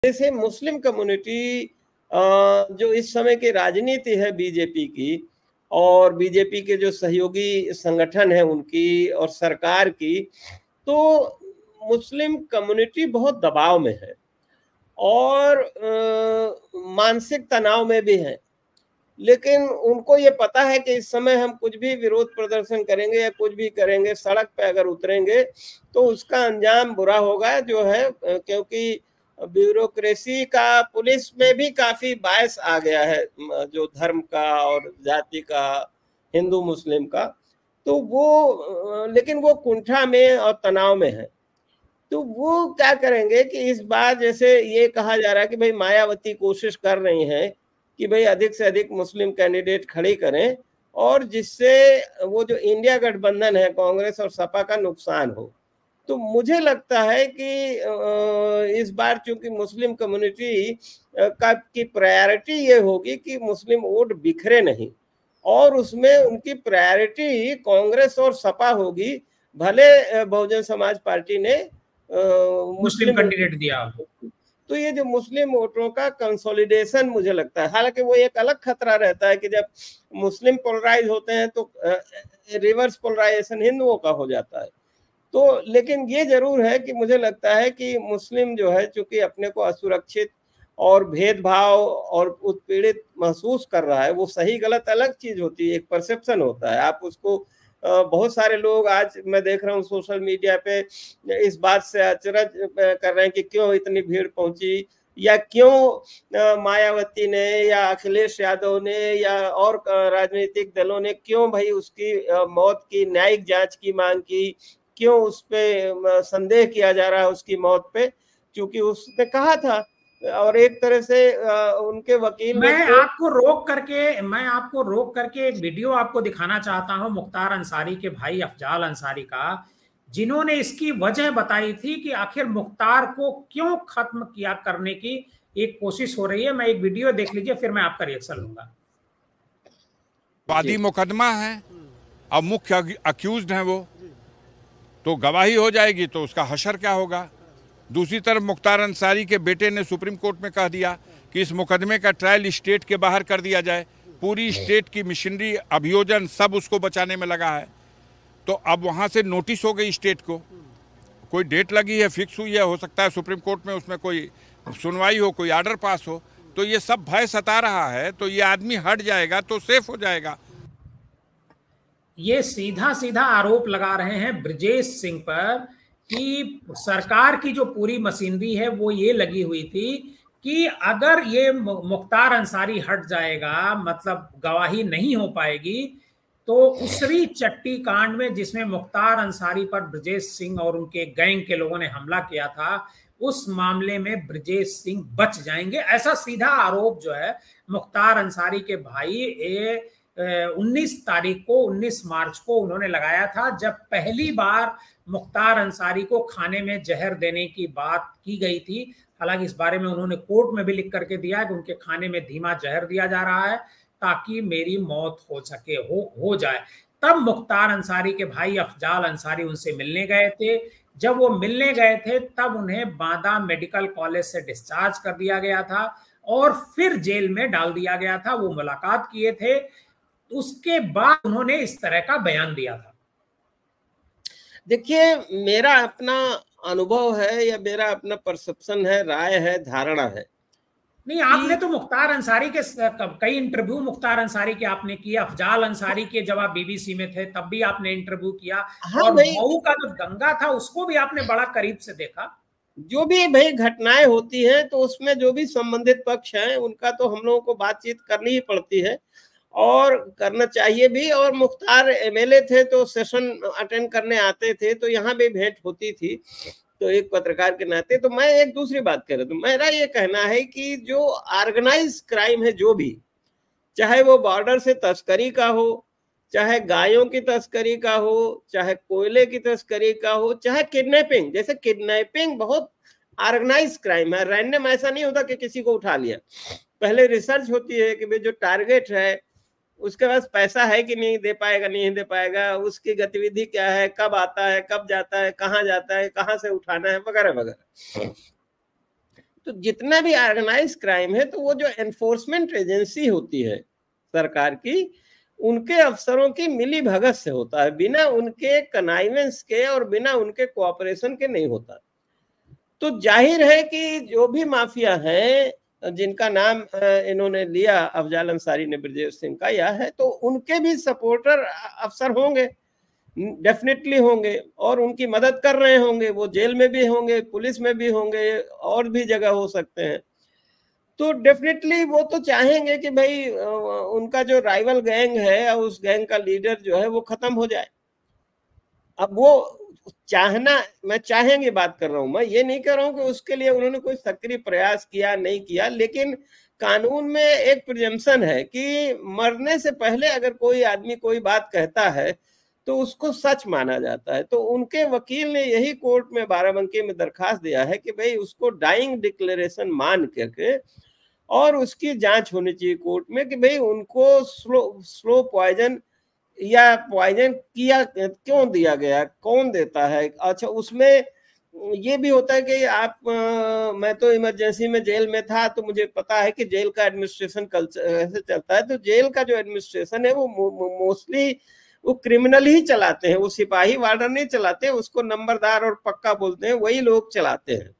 जैसे Muslim community जो इस समय की राजनीति है बीजेपी की और बीजेपी के जो सहयोगी संगठन है उनकी और सरकार की, तो मुस्लिम कम्युनिटी बहुत दबाव में है और मानसिक तनाव में भी है। लेकिन उनको ये पता है कि इस समय हम कुछ भी विरोध प्रदर्शन करेंगे या कुछ भी करेंगे, सड़क पे अगर उतरेंगे तो उसका अंजाम बुरा होगा, जो है क्योंकि ब्यूरोक्रेसी का पुलिस में भी काफी बायस आ गया है, जो धर्म का और जाति का, हिंदू मुस्लिम का। तो वो लेकिन वो कुंठा में और तनाव में है। तो वो क्या करेंगे कि इस बार जैसे ये कहा जा रहा है कि भाई मायावती कोशिश कर रही हैं कि भाई अधिक से अधिक मुस्लिम कैंडिडेट खड़ी करें और जिससे वो जो इंडिया गठबंधन है कांग्रेस और सपा का नुकसान हो। तो मुझे लगता है कि इस बार चूंकि मुस्लिम कम्युनिटी का की प्रायोरिटी ये होगी कि मुस्लिम वोट बिखरे नहीं और उसमें उनकी प्रायोरिटी कांग्रेस और सपा होगी। भले बहुजन समाज पार्टी ने मुस्लिम कैंडिडेट दिया, तो ये जो मुस्लिम वोटरों का कंसोलिडेशन मुझे लगता है, हालांकि वो एक अलग खतरा रहता है कि जब मुस्लिम पोलराइज होते हैं तो रिवर्स पोलराइजेशन हिंदुओं का हो जाता है। तो लेकिन ये जरूर है कि मुझे लगता है कि मुस्लिम जो है चूंकि अपने को असुरक्षित और भेदभाव और उत्पीड़ित महसूस कर रहा है, वो सही गलत अलग चीज होती है, एक परसेप्शन होता है। आप उसको बहुत सारे लोग आज मैं देख रहा हूँ सोशल मीडिया पे इस बात से अचरज कर रहे हैं कि क्यों इतनी भीड़ पहुंची या क्यों मायावती ने या अखिलेश यादव ने या और राजनीतिक दलों ने क्यों भाई उसकी मौत की न्यायिक जांच की मांग की, क्यों उस पे संदेह किया जा रहा है उसकी मौत पे, क्योंकि उसने कहा था। और एक तरह से उनके वकील ने मैं आपको रोक करके एक वीडियो आपको दिखाना चाहता हूं मुख्तार अंसारी के भाई अफजाल अंसारी का, जिन्होंने इसकी वजह बताई थी कि आखिर मुख्तार को क्यों खत्म किया करने की एक कोशिश हो रही है। मैं एक वीडियो देख लीजिए, फिर मैं आपका रिएक्शन लूंगा। वादी मुकदमा है, अब मुख्य अक्यूज्ड हैं वो, तो गवाही हो जाएगी तो उसका हशर क्या होगा। दूसरी तरफ मुख्तार अंसारी के बेटे ने सुप्रीम कोर्ट में कह दिया कि इस मुकदमे का ट्रायल स्टेट के बाहर कर दिया जाए। पूरी स्टेट की मिशनरी, अभियोजन सब उसको बचाने में लगा है। तो अब वहां से नोटिस हो गई स्टेट को, कोई डेट लगी है, फिक्स हुई है, हो सकता है सुप्रीम कोर्ट में उसमें कोई सुनवाई हो, कोई आर्डर पास हो। तो ये सब भय सता रहा है, तो ये आदमी हट जाएगा तो सेफ हो जाएगा। ये सीधा सीधा आरोप लगा रहे हैं ब्रजेश सिंह पर कि सरकार की जो पूरी मशीनरी है वो ये लगी हुई थी कि अगर ये मुख्तार अंसारी हट जाएगा, मतलब गवाही नहीं हो पाएगी, तो उसरी चट्टी कांड में जिसमें मुख्तार अंसारी पर ब्रजेश सिंह और उनके गैंग के लोगों ने हमला किया था, उस मामले में ब्रजेश सिंह बच जाएंगे। ऐसा सीधा आरोप जो है मुख्तार अंसारी के भाई 19 मार्च को उन्होंने लगाया था, जब पहली बार मुख्तार अंसारी को खाने में जहर देने की बात की गई थी। हालांकि इस बारे में उन्होंने कोर्ट में भी लिख करके दिया कि उनके खाने में धीमा जहर दिया जा रहा है ताकि मेरी मौत हो सके, हो जाए। तब मुख्तार अंसारी के भाई अफजाल अंसारी उनसे मिलने गए थे। जब वो मिलने गए थे तब उन्हें बांदा मेडिकल कॉलेज से डिस्चार्ज कर दिया गया था और फिर जेल में डाल दिया गया था। वो मुलाकात किए थे, उसके बाद उन्होंने इस तरह का बयान दिया था। देखिए, मेरा अपना अनुभव है या मेरा अपना परसेप्शन है, राय है, धारणा है। नहीं, आपने तो मुख्तार अंसारी के कई इंटरव्यू मुख्तार अंसारी के आपने किए, अफजाल अंसारी के जब आप बीबीसी में थे तब भी आपने इंटरव्यू किया, हाँ और भाई, मऊ का जो दंगा था उसको भी आपने बड़ा करीब से देखा। जो भी भाई घटनाएं होती हैं तो उसमें जो भी संबंधित पक्ष हैं उनका तो हम लोगों को बातचीत करनी ही पड़ती है और करना चाहिए भी। और मुख्तार एमएलए थे तो सेशन अटेंड करने आते थे, तो यहाँ भी भेंट होती थी। तो एक पत्रकार के नाते तो मैं एक दूसरी बात कर रहा हूँ, मेरा ये कहना है कि जो ऑर्गेनाइज क्राइम है, जो भी, चाहे वो बॉर्डर से तस्करी का हो, चाहे गायों की तस्करी का हो, चाहे कोयले की तस्करी का हो, चाहे किडनैपिंग, जैसे किडनैपिंग बहुत ऑर्गेनाइज क्राइम है, रैंडम ऐसा नहीं होता कि किसी को उठा लिया। पहले रिसर्च होती है कि भाई जो टारगेट है उसके पास पैसा है कि नहीं, दे पाएगा नहीं दे पाएगा, उसकी गतिविधि क्या है, कब आता है, कब जाता है, कहाँ जाता है, कहाँ से उठाना है, वगैरह वगैरह। तो जितना भी ऑर्गेनाइज क्राइम है, तो वो जो एनफोर्समेंट एजेंसी होती है सरकार की, उनके अफसरों की मिली भगत से होता है, बिना उनके कनाइवेंस के और बिना उनके कोऑपरेशन के नहीं होता। तो जाहिर है कि जो भी माफिया है जिनका नाम इन्होंने लिया, अफजाल अंसारी ने ब्रजेश सिंह का या है, तो उनके भी सपोर्टर अफसर होंगे, डेफिनेटली होंगे, और उनकी मदद कर रहे होंगे। वो जेल में भी होंगे, पुलिस में भी होंगे, और भी जगह हो सकते हैं। तो डेफिनेटली वो तो चाहेंगे कि भाई उनका जो राइवल गैंग है, उस गैंग का लीडर जो है वो खत्म हो जाए। अब वो चाहना, मैं चाहेंगे बात कर रहा हूं, मैं ये नहीं कर रहा हूं कि उसके लिए उन्होंने कोई सक्रिय प्रयास किया नहीं किया, लेकिन कानून में एक प्रिजम्पशन है कि मरने से पहले अगर कोई आदमी कोई बात कहता है तो उसको सच माना जाता है। तो उनके वकील ने यही कोर्ट में बाराबंकी में दरखास्त दिया है कि भाई उसको डाइंग डिक्लेरेशन मान करके और उसकी जांच होनी चाहिए कोर्ट में कि भाई उनको स्लो पॉइजन या पॉइजन किया क्यों दिया गया, कौन देता है। अच्छा, उसमें ये भी होता है कि आप मैं तो इमरजेंसी में जेल में था, तो मुझे पता है कि जेल का एडमिनिस्ट्रेशन कल्चर ऐसे चलता है। तो जेल का जो एडमिनिस्ट्रेशन है वो मोस्टली वो क्रिमिनल ही चलाते हैं, वो सिपाही वार्डन नहीं चलाते, उसको नंबरदार और पक्का बोलते हैं, वही लोग चलाते हैं।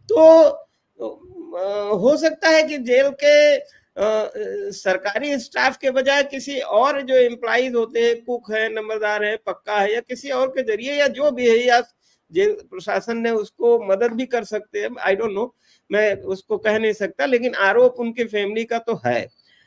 तो हो सकता है कि जेल के सरकारी स्टाफ के बजाय किसी और जो एम्प्लॉइज होते हैं, कुक है, नंबरदार है, पक्का है, या किसी और के जरिए या जो भी है, या जेल प्रशासन ने उसको मदद भी कर सकते हैं। आई डोंट नो, मैं उसको कह नहीं सकता, लेकिन आरोप उनकी फैमिली का तो है।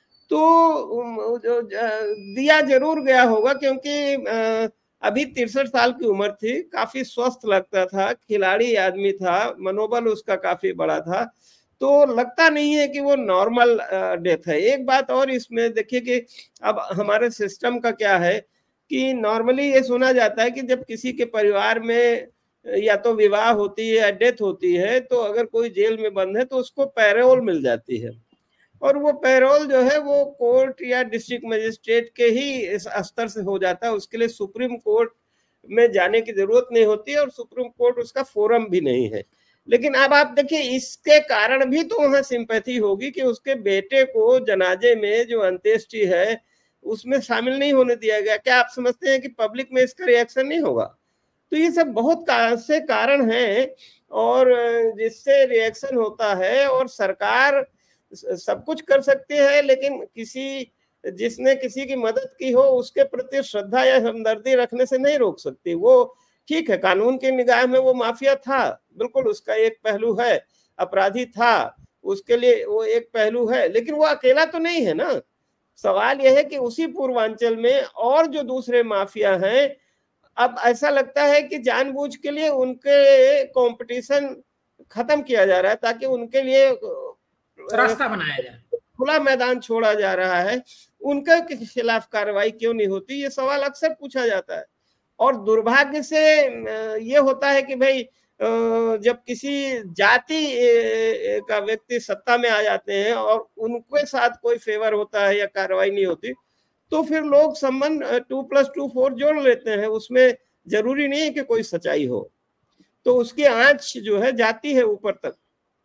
तो दिया जरूर गया होगा, क्योंकि अभी 63 साल की उम्र थी, काफी स्वस्थ लगता था, खिलाड़ी आदमी था, मनोबल उसका काफी बड़ा था। तो लगता नहीं है कि वो नॉर्मल डेथ है। एक बात और इसमें देखिए कि अब हमारे सिस्टम का क्या है कि नॉर्मली ये सुना जाता है कि जब किसी के परिवार में या तो विवाह होती है या डेथ होती है, तो अगर कोई जेल में बंद है तो उसको पैरोल मिल जाती है, और वो पैरोल जो है वो कोर्ट या डिस्ट्रिक्ट मजिस्ट्रेट के ही स्तर से हो जाता है। उसके लिए सुप्रीम कोर्ट में जाने की जरूरत नहीं होती, और सुप्रीम कोर्ट उसका फोरम भी नहीं है। लेकिन अब आप देखिए, इसके कारण भी तो वहां सिंपैथी होगी कि उसके बेटे को जनाजे में जो अंत्येष्टि है उसमें शामिल नहीं होने दिया गया। क्या आप समझते हैं कि पब्लिक में इसका रिएक्शन नहीं होगा? तो ये सब बहुत से कारण हैं, और जिससे रिएक्शन होता है, और सरकार सब कुछ कर सकती है, लेकिन जिसने किसी की मदद की हो उसके प्रति श्रद्धा या हमदर्दी रखने से नहीं रोक सकती। वो ठीक है, कानून की निगाह में वो माफिया था, बिल्कुल उसका एक पहलू है, अपराधी था, उसके लिए वो एक पहलू है, लेकिन वो अकेला तो नहीं है ना। सवाल यह है कि उसी पूर्वांचल में और जो दूसरे माफिया हैं, अब ऐसा लगता है कि जानबूझ के लिए उनके कंपटीशन खत्म किया जा रहा है, ताकि उनके लिए रास्ता बनाया जाए, खुला मैदान छोड़ा जा रहा है। उनके खिलाफ कार्रवाई क्यों नहीं होती, ये सवाल अक्सर पूछा जाता है। और दुर्भाग्य से ये होता है कि भाई जब किसी जाति का व्यक्ति सत्ता में आ जाते हैं और उनके साथ कोई फेवर होता है या कार्रवाई नहीं होती, तो फिर लोग संबंध 2+2 4 जोड़ लेते हैं। उसमें जरूरी नहीं है कि कोई सच्चाई हो, तो उसकी आंच जो है जाती है ऊपर तक।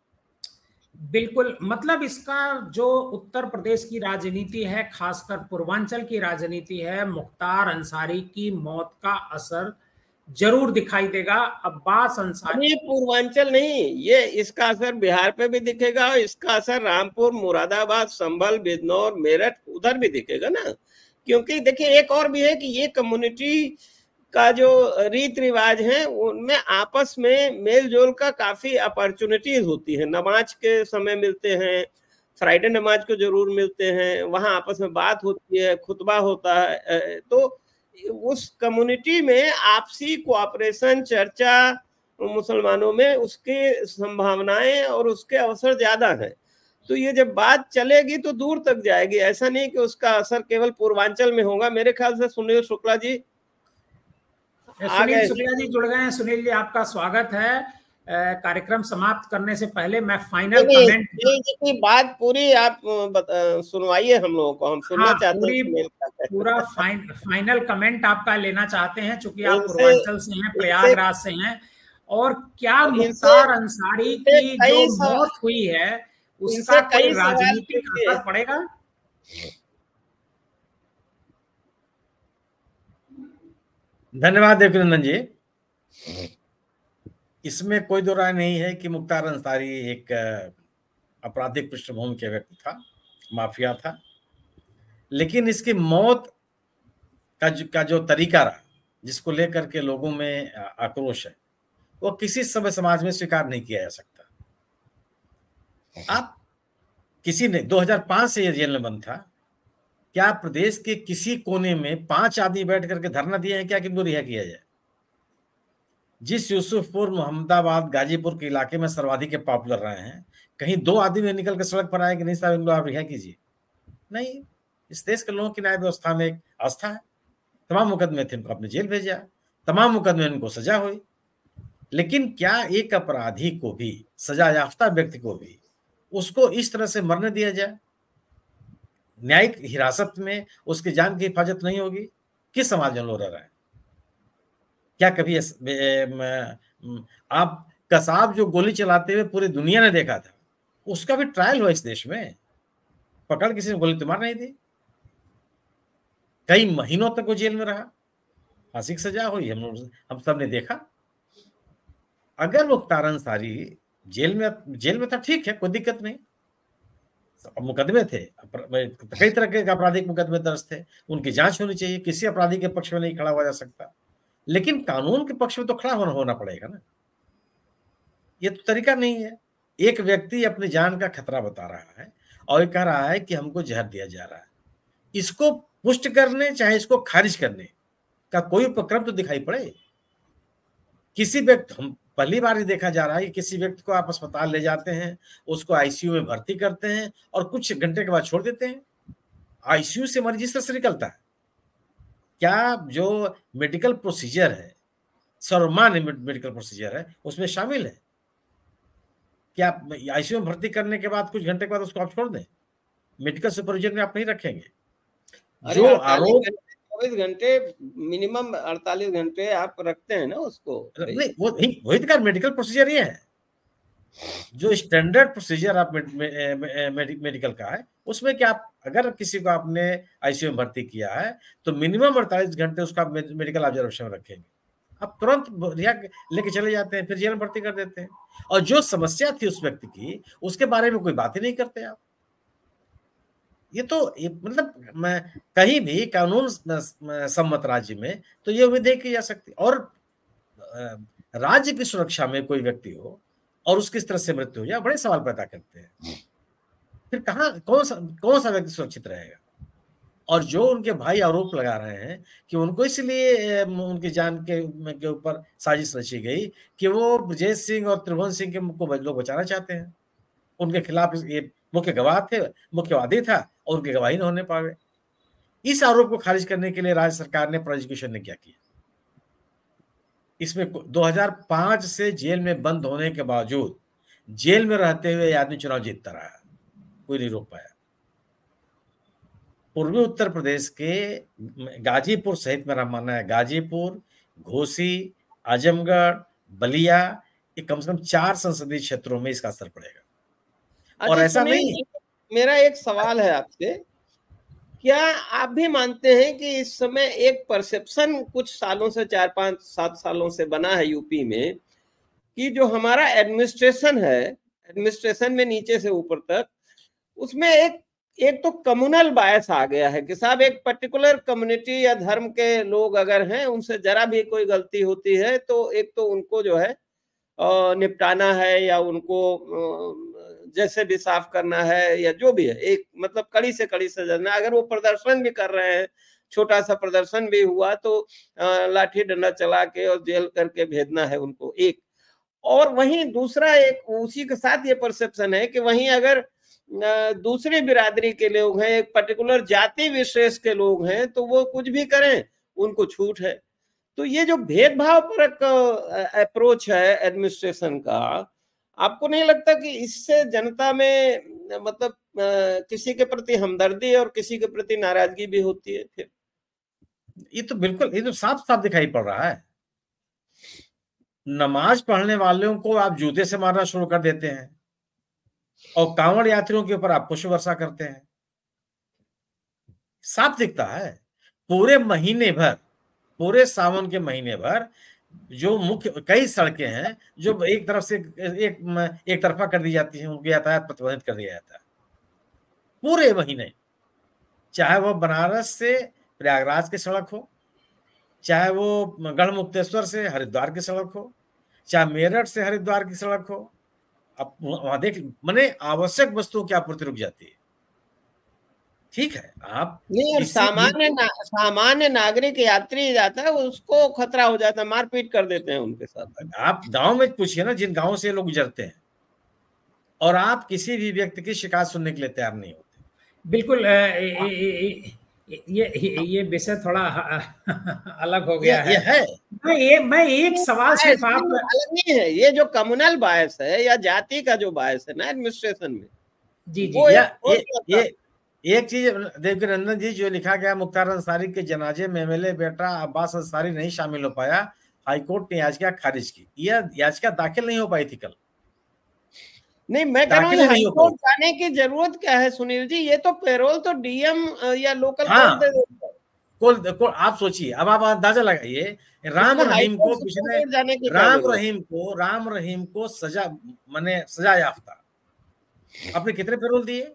बिल्कुल, मतलब इसका जो उत्तर प्रदेश की राजनीति है, खासकर पूर्वांचल की राजनीति है, मुख्तार अंसारी की मौत का असर जरूर दिखाई देगा। अब्बास अंसारी, ये पूर्वांचल नहीं, ये इसका असर बिहार पे भी दिखेगा, इसका असर रामपुर, मुरादाबाद, संभल, बिजनौर, मेरठ उधर भी दिखेगा ना। क्योंकि देखिए एक और भी है कि ये कम्युनिटी का जो रीत रिवाज है उनमें आपस में मेल जोल का काफी अपॉर्चुनिटीज होती है। नमाज के समय मिलते हैं, फ्राइडे नमाज को जरूर मिलते हैं, वहां आपस में बात होती है, खुतबा होता है। तो उस कम्युनिटी में आपसी कोऑपरेशन, चर्चा मुसलमानों में उसकी संभावनाएं और उसके अवसर ज्यादा हैं। तो ये जब बात चलेगी तो दूर तक जाएगी, ऐसा नहीं कि उसका असर केवल पूर्वांचल में होगा। मेरे ख्याल से सुनील शुक्ला जी जुड़ गए हैं। सुनील जी, आपका स्वागत है। कार्यक्रम समाप्त करने से पहले मैं फाइनल कमेंट की बात पूरी आप सुनवाइए हम लोगों को, हम सुनना चाहते हैं। पूरा फाइनल कमेंट आपका लेना चाहते हैं, चूंकि आप पूर्वांचल से हैं, प्रयागराज से हैं, और क्या मुख्तार अंसारी की जो मौत हुई है उसका कोई राजनीतिक असर पड़ेगा? धन्यवाद देवकीनंदन जी। इसमें कोई दो राय नहीं है कि मुख्तार अंसारी एक आपराधिक पृष्ठभूमि के व्यक्ति था, माफिया था, लेकिन इसकी मौत का जो तरीका रहा, जिसको लेकर के लोगों में आक्रोश है, वो किसी समय समाज में स्वीकार नहीं किया जा सकता। आप किसी ने 2005 से ये जेल में बंद था, क्या प्रदेश के किसी कोने में 5 आदमी बैठ करके धरना दिए हैं क्या कि इनको रिहा किया जाए? जिस यूसुफपुर, मोहम्मदाबाद, गाजीपुर के इलाके में सर्वाधिक पॉपुलर रहे हैं, कहीं 2 आदमी निकल के सड़क पर आए कि नहीं साहब इनको आप रिहा कीजिए? नहीं, इस देश के लोगों की न्याय व्यवस्था में एक आस्था है। तमाम मुकदमे थे, इनको आपने जेल भेजा, तमाम मुकदमे इनको सजा हुई, लेकिन क्या एक अपराधी को भी, सजा याफ्ता व्यक्ति को भी, उसको इस तरह से मरने दिया जाए? न्यायिक हिरासत में उसकी जान की हिफाजत नहीं होगी? किस समाज में लोग रह रहे हैं? क्या कभी आप कसाब जो गोली चलाते हुए पूरी दुनिया ने देखा था, उसका भी ट्रायल हुआ इस देश में, पकड़ किसी ने गोली तो मार नहीं दी, कई महीनों तक वो जेल में रहा, फांसी की सजा हुई, हम सब ने देखा। अगर मुख्तार अंसारी जेल में था, ठीक है, कोई दिक्कत नहीं, मुकदमे थे, कई तरह के आपराधिक मुकदमे दर्ज थे, उनकी जांच होनी चाहिए, किसी अपराधी के पक्ष में नहीं खड़ा हुआ जा सकता, लेकिन कानून के पक्ष में तो खड़ा होना पड़ेगा ना। ये तो तरीका नहीं है। एक व्यक्ति अपनी जान का खतरा बता रहा है और ये कह रहा है कि हमको जहर दिया जा रहा है, इसको पुष्ट करने चाहे इसको खारिज करने का कोई उपक्रम तो दिखाई पड़े। किसी व्यक्ति, हम पहली बार ही देखा जा रहा है कि किसी व्यक्ति को आप अस्पताल ले जाते हैं, उसको आईसीयू में भर्ती करते हैं और कुछ घंटे के बाद छोड़ देते हैं। आईसीयू से मरीज इस तरह से निकलता है? क्या जो मेडिकल प्रोसीजर है, सर्वमान्य मेडिकल प्रोसीजर है, उसमें शामिल है? क्या आईसीयू में भर्ती करने के बाद कुछ घंटे के बाद उसको आप छोड़ दें? मेडिकल सुपरविजन में आप नहीं रखेंगे? जो आरोप 24 घंटे, मिनिमम 48 घंटे आप रखते हैं ना उसको। नहीं, वही तो मेडिकल प्रोसीजर ये है, जो स्टैंडर्ड प्रोसीजर आप मेडिकल का है, उसमें क्या आप अगर किसी को आपने आईसीयू में भर्ती किया है तो मिनिमम 48 घंटे उसका मेडिकल ऑब्जर्वेशन में रखेंगे। आप तुरंत रिहा लेके चले जाते हैं, फिर जेल में भर्ती कर देते हैं, और जो समस्या थी उस व्यक्ति की, उसके बारे में कोई बात ही नहीं करते आप। ये तो मतलब मैं कहीं भी कानून सम्मत राज्य में तो ये उम्मीद की जा सकती, और राज्य की सुरक्षा में कोई व्यक्ति हो और उसकी इस तरह से मृत्यु हो जाए, बड़े सवाल पैदा करते हैं। फिर कहाँ कौन सा व्यक्ति सुरक्षित रहेगा? और जो उनके भाई आरोप लगा रहे हैं कि उनको इसलिए उनकी जान के ऊपर साजिश रची गई कि वो ब्रजेश सिंह और त्रिभुवन सिंह को लोग बचाना चाहते हैं, उनके खिलाफ ये मुख्य गवाह थे, मुख्यवादी था और उनकी गवाही न होने पावे। इस आरोप को खारिज करने के लिए राज्य सरकार ने, प्रोसिक्यूशन ने क्या किया? इसमें 2005 से जेल में बंद होने के बावजूद जेल में रहते हुए आदमी चुनाव जीतता रहा, कोई नहीं रोक पाया। पूर्वी उत्तर प्रदेश के गाजीपुर सहित, मेरा मानना है गाजीपुर, घोसी, आजमगढ़, बलिया, ये कम से कम 4 संसदीय क्षेत्रों में इसका असर पड़ेगा। और ऐसा नहीं, मेरा एक सवाल है आपसे, क्या आप भी मानते हैं कि इस समय एक परसेप्शन कुछ सालों से, 4, 5, 7 सालों से बना है यूपी में कि जो हमारा एडमिनिस्ट्रेशन है, एडमिनिस्ट्रेशन में नीचे से ऊपर तक, उसमें एक तो कम्युनल बायस आ गया है कि साहब एक पर्टिकुलर कम्युनिटी या धर्म के लोग अगर हैं, उनसे जरा भी कोई गलती होती है तो एक तो उनको जो है निपटाना है या उनको जैसे भी साफ करना है या जो भी है, एक मतलब कड़ी से कड़ी सजा। अगर वो प्रदर्शन भी कर रहे हैं, छोटा सा प्रदर्शन भी हुआ तो लाठी डंडा चला के और जेल करके भेजना है उनको, एक। और वहीं दूसरा एक उसी के साथ ये परसेप्शन है कि वहीं अगर दूसरी बिरादरी के लोग हैं, एक पर्टिकुलर जाति विशेष के लोग हैं, तो वो कुछ भी करें उनको छूट है। तो ये जो भेदभाव परक अप्रोच है एडमिनिस्ट्रेशन का, आपको नहीं लगता कि इससे जनता में मतलब किसी के प्रति हमदर्दी और किसी के प्रति नाराजगी भी होती है? फिर ये तो बिल्कुल, ये तो साफ साफ दिखाई पड़ रहा है। नमाज पढ़ने वालों को आप जूते से मारना शुरू कर देते हैं और कांवड़ यात्रियों के ऊपर आप पुष्प वर्षा करते हैं। साफ दिखता है पूरे महीने भर, पूरे सावन के महीने भर जो मुख्य कई सड़कें हैं जो एक तरफ से एक तरफा कर दी जाती हैं, उनकी यातायात प्रतिबंधित कर दिया जाता है पूरे महीने। चाहे वो बनारस से प्रयागराज की सड़क हो, चाहे वो गढ़मुक्तेश्वर से हरिद्वार की सड़क हो, चाहे मेरठ से हरिद्वार की सड़क हो, अब वहां देख माने आवश्यक वस्तुओं की आपूर्ति रुक जाती है। ठीक है, आप नहीं, सामान्य नागरिक यात्री जाता है उसको खतरा हो जाता है, मारपीट कर देते हैं उनके साथ। आप गांव में पूछिए ना, जिन गांवों से लोग गुजरते हैं, और आप किसी भी व्यक्ति की शिकायत सुनने के लिए तैयार नहीं होते। बिल्कुल ये विषय थोड़ा अलग हो गया है। मैं एक सवाल सिर्फ आप अलग नहीं है, ये जो कम्युनल बायस है या जाति का जो बायस है ना एडमिनिस्ट्रेशन में, जी एक चीज देवकीनंदन जी, जो लिखा गया मुख्तार अंसारी के जनाजे में एमएलए बेटा अब्बास अंसारी नहीं शामिल हो पाया, हाईकोर्ट ने याचिका खारिज की। यह याचिका दाखिल नहीं हो पाई थी कल। नहीं, मैं कह रहा हूँ हाईकोर्ट जाने की जरूरत क्या है सुनील जी, ये तो पेरोल तो डीएम या लोकल कोर्ट दे देता है। आप सोचिए, अब आप अंदाजा लगाइए, राम रहीम को सजा माने सजा याफ्ता आपने कितने पेरोल दिए,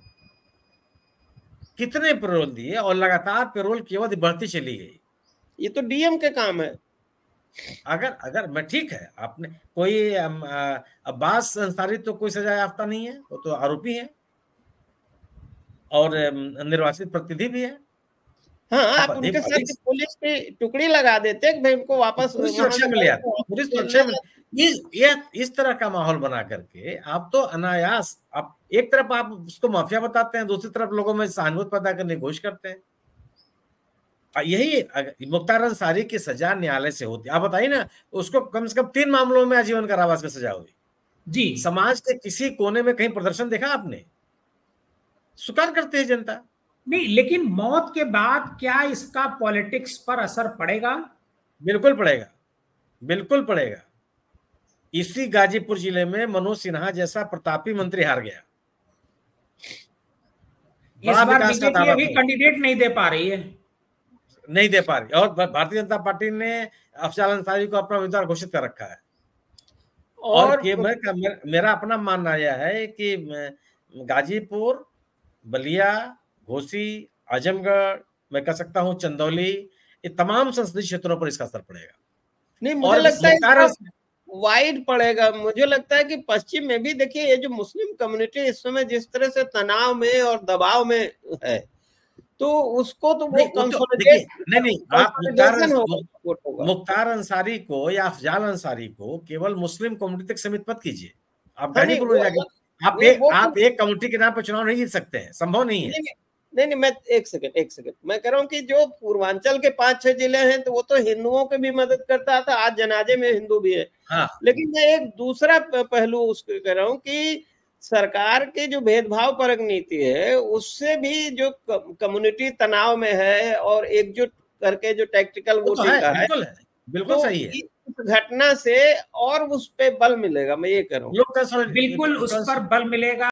कितने पेरोल दिए, और लगातार पेरोल की अवधि बढ़ती चली गई। ये तो डीएम के काम है। अगर मैं ठीक है, आपने कोई अब्बास अंसारी तो कोई सजा याफ्ता नहीं है, वो तो आरोपी है और निर्वाचित प्रतिनिधि भी है। हाँ, आप उनके साथ पुलिस की टुकड़ी लगा देते भाई, उनको वापस सुरक्षा में ले आते, पुलिस सुरक्षा में। इस तरह का माहौल बना करके आप तो अनायास, आप एक तरफ आप उसको माफिया बताते हैं, दूसरी तरफ लोगों में सहानुभूति पैदा करने की कोशिश करते हैं। यही मुख्तार अंसारी की सजा न्यायालय से होती है। आप बताइए ना, उसको कम से कम 3 मामलों में आजीवन कारावास की सजा हुई जी। समाज के किसी कोने में कहीं प्रदर्शन देखा आपने? स्वीकार करते हैं जनता। नहीं, लेकिन मौत के बाद क्या इसका पॉलिटिक्स पर असर पड़ेगा? बिल्कुल पड़ेगा, बिल्कुल पड़ेगा। इसी गाजीपुर जिले में मनोज सिन्हा जैसा प्रतापी मंत्री हार गया। इस बार बीजेपी भी कैंडिडेट नहीं दे पा रही है, नहीं दे पा रही, और भारतीय जनता पार्टी ने अफजल अंसारी को अपना उम्मीदवार घोषित कर रखा है। और मेरा अपना मानना यह है कि गाजीपुर, बलिया, घोसी, आजमगढ़, मैं कह सकता हूं चंदौली, ये तमाम संसदीय क्षेत्रों पर इसका असर पड़ेगा। नहीं, मुझे लगता है वाइड पड़ेगा। मुझे लगता है कि पश्चिम में भी देखिए, ये जो मुस्लिम कम्युनिटी इस समय जिस तरह से तनाव में और दबाव में है, तो उसको तो वो मुख्तार अंसारी को या अफजाल अंसारी को केवल मुस्लिम कम्युनिटी तक सीमित मत कीजिए। आप गाजीपुर में जाके आप एक कम्युनिटी के नाम पर चुनाव नहीं जीत सकते हैं, संभव नहीं है। नहीं, मैं एक सेकंड मैं कह रहा हूँ कि जो पूर्वांचल के 5-6 जिले हैं तो वो तो हिंदुओं की भी मदद करता था, आज जनाजे में हिंदू भी है। हाँ। लेकिन मैं एक दूसरा पहलू उसको कह रहा हूँ कि सरकार की जो भेदभाव परक नीति है, उससे भी जो कम्युनिटी तनाव में है और एकजुट करके जो टैक्टिकल वोटिंग का है, बिल्कुल सही है। इस घटना से और उस पे बल मिलेगा, मैं ये कह रहा हूँ। बिल्कुल उस पर बल मिलेगा।